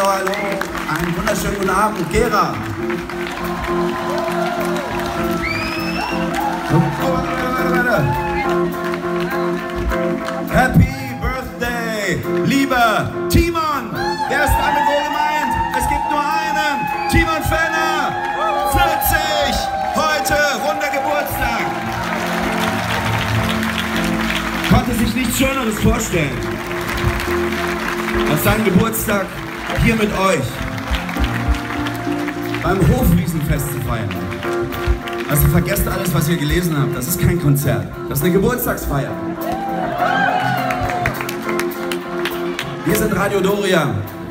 hallo. Einen wunderschönen guten Abend, Gera. Warte. Happy Birthday, lieber Timon. Wer ist damit wohl gemeint? Es gibt nur einen. Timon Fellner, 40. Heute runder Geburtstag. Konnte sich nichts Schöneres vorstellen, als seinen Geburtstag hier mit euch beim Hofwiesenfest zu feiern. Also vergesst alles, was ihr gelesen habt. Das ist kein Konzert. Das ist eine Geburtstagsfeier. Wir sind Radio Doria.